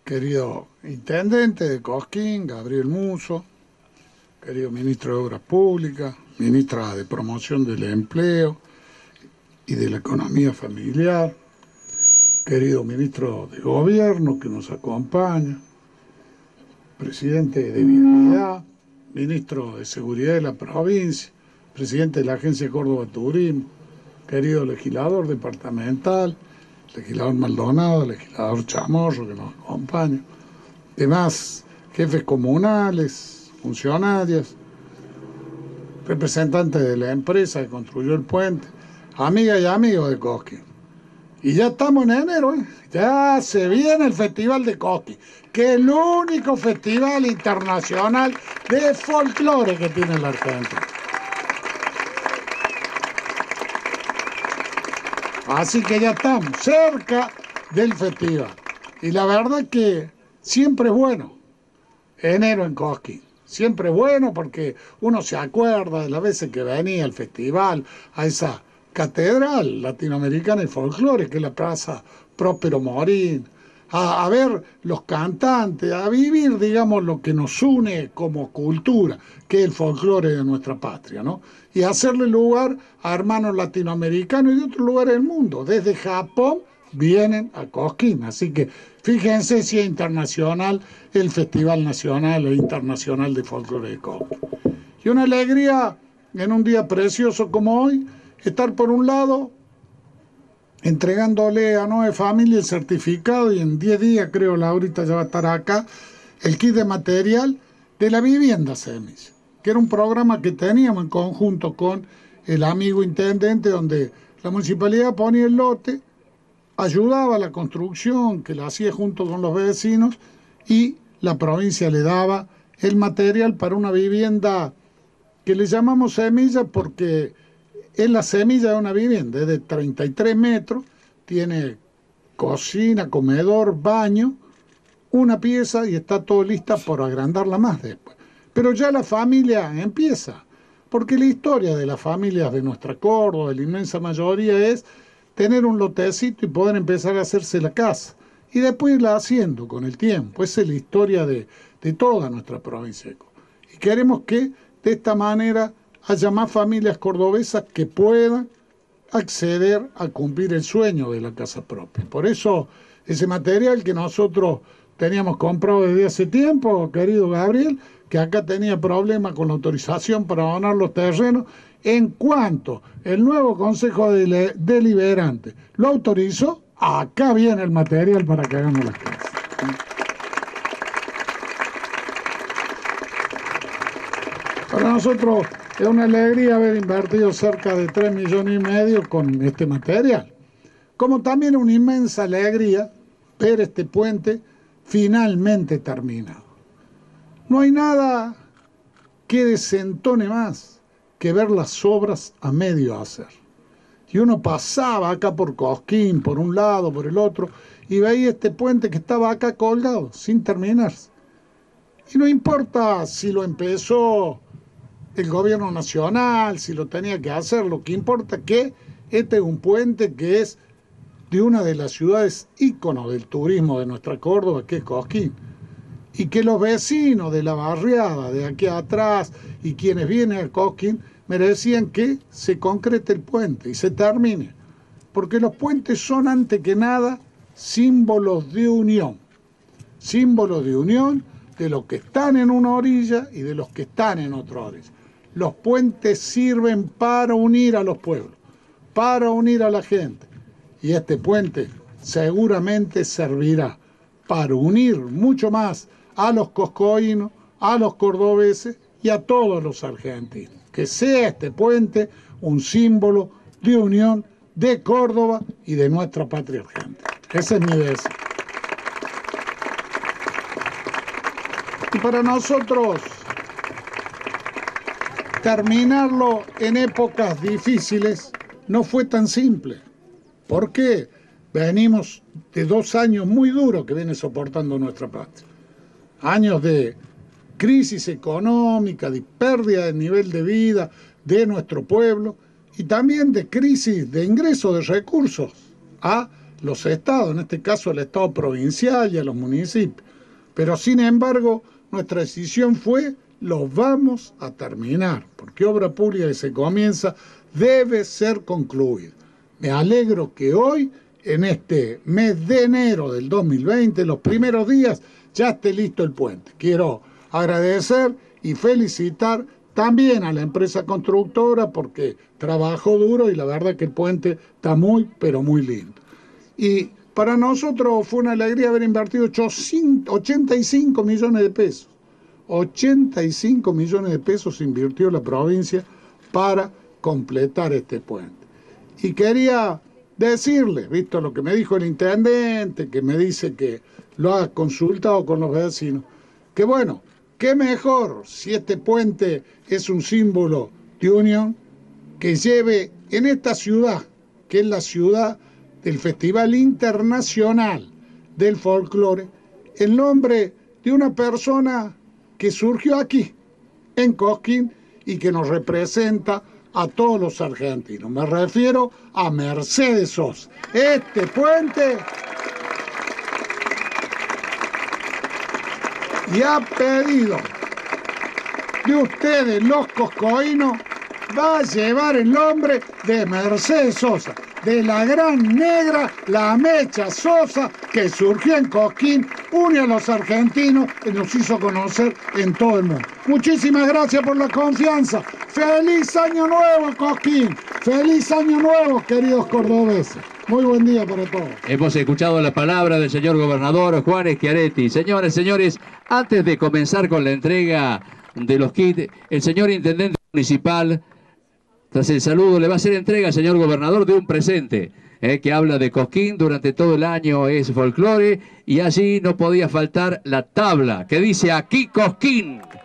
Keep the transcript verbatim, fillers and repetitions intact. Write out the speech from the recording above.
querido intendente de Cosquín, Gabriel Musso, querido ministro de Obras Públicas, ministra de Promoción del Empleo y de la Economía Familiar, querido ministro de Gobierno que nos acompaña, presidente de Vialidad, ministro de Seguridad de la provincia, presidente de la Agencia Córdoba Turismo, querido legislador departamental, legislador Maldonado, legislador Chamorro que nos acompaña, demás jefes comunales, funcionarios, representantes de la empresa que construyó el puente, amigas y amigos de Cosquín. Y ya estamos en enero, ¿eh? Ya se viene el Festival de Cosquín, que es el único festival internacional de folclore que tiene la Argentina. Así que ya estamos cerca del festival. Y la verdad que siempre es bueno enero en Cosquín. Siempre es bueno porque uno se acuerda de las veces que venía al festival, a esa catedral latinoamericana y folclore, que es la Plaza Próspero Morín, a, a ver los cantantes, a vivir, digamos, lo que nos une como cultura, que es el folclore de nuestra patria, ¿no? Y hacerle lugar a hermanos latinoamericanos y de otros lugares del mundo. Desde Japón vienen a Cosquín. Así que fíjense si es internacional el Festival Nacional e Internacional de Folclore de Cosquín. Y una alegría en un día precioso como hoy, estar por un lado entregándole a nueve familias el certificado, y en diez días, creo, Laurita ya va a estar acá, el kit de material de la vivienda Semilla, que era un programa que teníamos en conjunto con el amigo intendente, donde la municipalidad ponía el lote, ayudaba a la construcción, que la hacía junto con los vecinos, y la provincia le daba el material para una vivienda que le llamamos Semilla porque es la semilla de una vivienda, es de treinta y tres metros, tiene cocina, comedor, baño, una pieza y está todo lista por agrandarla más después. Pero ya la familia empieza, porque la historia de las familias de nuestra Córdoba, de la inmensa mayoría, es tener un lotecito y poder empezar a hacerse la casa, y después irla haciendo con el tiempo. Esa es la historia de, de toda nuestra provincia. Y queremos que de esta manera haya más familias cordobesas que puedan acceder a cumplir el sueño de la casa propia. Por eso ese material que nosotros teníamos comprado desde hace tiempo, querido Gabriel, que acá tenía problemas con la autorización para abonar los terrenos, en cuanto el nuevo Consejo Deliberante lo autorizó, acá viene el material para que hagamos las casas. Para nosotros es una alegría haber invertido cerca de tres millones y medio con este material. Como también una inmensa alegría ver este puente finalmente terminado. No hay nada que desentone más que ver las obras a medio hacer. Y uno pasaba acá por Cosquín, por un lado, por el otro, y veía este puente que estaba acá colgado, sin terminarse. Y no importa si lo empezó el gobierno nacional, si lo tenía que hacer, lo que importa es que este es un puente que es de una de las ciudades íconos del turismo de nuestra Córdoba, que es Cosquín, y que los vecinos de la barriada de aquí atrás y quienes vienen a Cosquín merecían que se concrete el puente y se termine, porque los puentes son antes que nada símbolos de unión, símbolos de unión de los que están en una orilla y de los que están en otra orilla. Los puentes sirven para unir a los pueblos, para unir a la gente. Y este puente seguramente servirá para unir mucho más a los coscoínos, a los cordobeses y a todos los argentinos. Que sea este puente un símbolo de unión de Córdoba y de nuestra patria argentina. Ese es mi deseo. Y para nosotros, terminarlo en épocas difíciles no fue tan simple. ¿Por qué? Venimos de dos años muy duros que viene soportando nuestra patria. Años de crisis económica, de pérdida de nivel de vida de nuestro pueblo y también de crisis de ingreso de recursos a los estados, en este caso el estado provincial y a los municipios. Pero sin embargo, nuestra decisión fue, los vamos a terminar, porque obra pública que se comienza debe ser concluida. Me alegro que hoy, en este mes de enero del dos mil veinte, los primeros días, ya esté listo el puente. Quiero agradecer y felicitar también a la empresa constructora porque trabajó duro y la verdad que el puente está muy, pero muy lindo. Y para nosotros fue una alegría haber invertido ochenta y cinco millones de pesos. ochenta y cinco millones de pesos invirtió la provincia para completar este puente. Y quería decirle, visto lo que me dijo el intendente, que me dice que lo ha consultado con los vecinos, que bueno, qué mejor si este puente es un símbolo de unión, que lleve en esta ciudad, que es la ciudad del Festival Internacional del Folclore, el nombre de una persona que surgió aquí, en Cosquín, y que nos representa a todos los argentinos. Me refiero a Mercedes Sosa. Este puente, y ha pedido de ustedes, los coscoínos, va a llevar el nombre de Mercedes Sosa, de la gran negra, la Mecha Sosa, que surgió en Cosquín, une a los argentinos y nos hizo conocer en todo el mundo. Muchísimas gracias por la confianza. ¡Feliz Año Nuevo, Cosquín! ¡Feliz Año Nuevo, queridos cordobeses! Muy buen día para todos. Hemos escuchado la palabra del señor gobernador Juan Schiaretti. Señores, señores, antes de comenzar con la entrega de los kits, el señor intendente municipal, tras el saludo, le va a hacer entrega al señor gobernador de un presente eh, que habla de Cosquín. Durante todo el año es folclore y allí no podía faltar la tabla que dice aquí Cosquín.